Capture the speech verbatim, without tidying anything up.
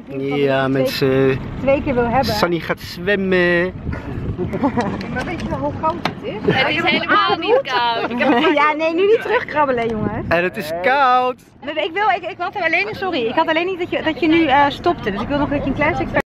Ja, mensen. Twee keer wil hebben. Sanny gaat zwemmen. Maar weet je wel hoe koud het is? Het is helemaal niet koud. Ik heb Ja, nee, nu niet terugkrabbelen, jongens. En het is koud. Ik wil, ik, ik had alleen, sorry, ik had alleen niet dat je, dat je nu uh, stopte. Dus ik wil nog dat je een klein stuk